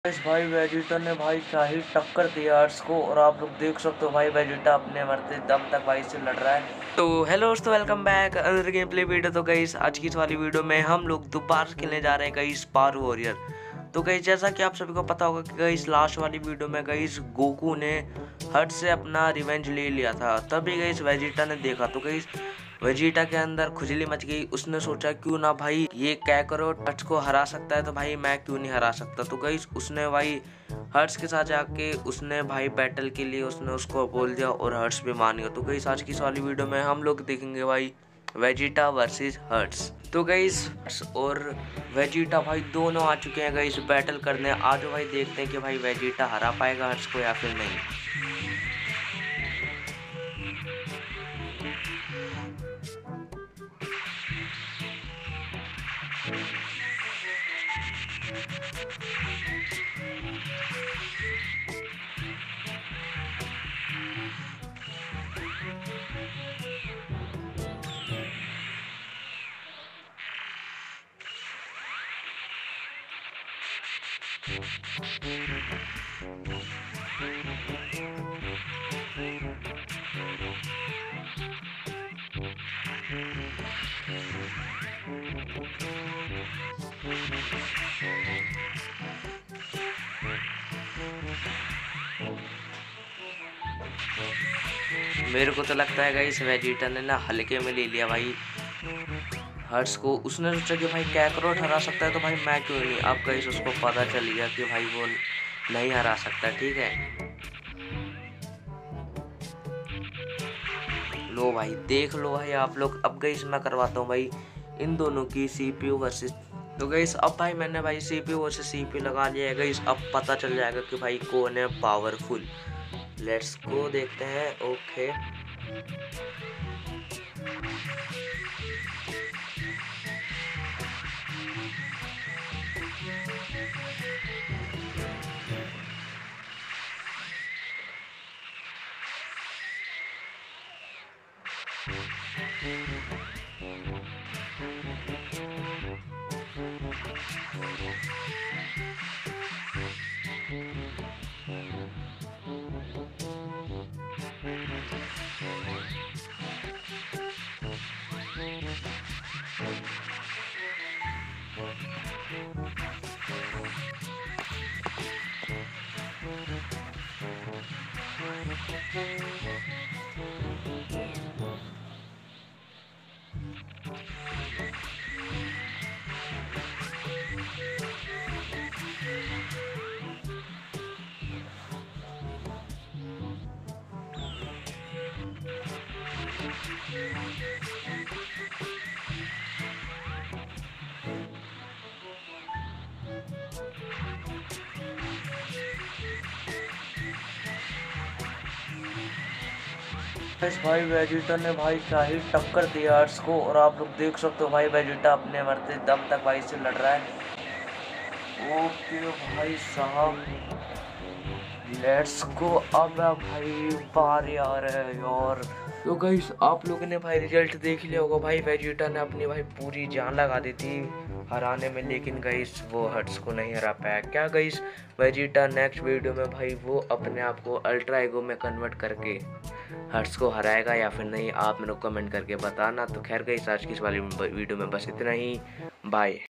इस भाई वेजिटा ने भाई क्या ही टक्कर दी आर्ट्स को। और आप लोग देख सकते हो भाई वेजिटा अपने मरते दम तक भाई से लड़ रहा है। तो हेलो दोस्तों, welcome back other game play video. तो गाइस आज की इस वाली वीडियो में हम लोग दोबारा खेलने जा रहे हैं गाइस पारू वॉरियर। तो गाइस जैसा कि आप सभी को पता होगा कि गाइस लास्ट वाली वीडियो में गाइस गोकू ने हट से अपना रिवेंज ले लिया था, तभी गाइस वेजिटा ने देखा। तो गाइस वेजिटा के अंदर खुजली मच गई। उसने सोचा क्यों ना भाई ये कैकरोट हर्ट्स को हरा सकता है तो भाई मैं क्यों नहीं हरा सकता। तो गाइस उसने भाई हर्ट्स के साथ जाके उसने भाई बैटल के लिए उसने उसको बोल दिया और हर्ट्स भी मान गया। तो गाइस आज की इस वाली वीडियो में हम लोग देखेंगे भाई वेजिटा वर्सेस हर्ट्स। तो गाइस और वेजिटा भाई दोनों आ चुके हैं गाइस बैटल करने। आज भाई देखते हैं कि भाई वेजिटा हरा पाएगा हर्ट्स को या फिर नहीं। मेरे को तो लगता है गाइस वेजिटा ने ना हल्के में ले लिया भाई हर्ट्स को। उसने सोचा कि भाई कैकरोट हरा सकता है तो भाई मैं क्यों नहीं। अब गाइस उसको पता चल गया कि भाई वो नहीं हरा सकता। ठीक है, लो भाई देख लो भाई आप लोग। अब गाइस मैं करवाता हूँ भाई इन दोनों की सीपीयू वर्सेस। तो गाइस अब भाई मैंने भाई सीपीयू वर्सेस सीपीयू लगा लिया है गाइस। अब पता चल जाएगा कि भाई कौन है पावरफुल। लेट्स गो देखते हैं। ओके इस भाई वेजिटा ने भाई क्या ही टक्कर दी आर्ट्स को। और आप लोग देख सकते हो भाई वेजिटा अपने मरते दम तक भाई से लड़ रहा है। ओके भाई साहब लेट्स गो। अब भाई बारी आ रहा है यार। तो गाइस आप लोगों ने भाई रिजल्ट देख लिया होगा। भाई वेजिटा ने अपनी भाई पूरी जान लगा दी थी हराने में, लेकिन गाइस वो हर्ट्स को नहीं हरा पाया। क्या गाइस वेजिटा नेक्स्ट वीडियो में भाई वो अपने आप को अल्ट्रा ईगो में कन्वर्ट करके हर्ट्स को हराएगा या फिर नहीं, आप मेरे को कमेंट करके बताना। तो खैर गाइस आज की इस वाली वीडियो में बस इतना ही। बाय।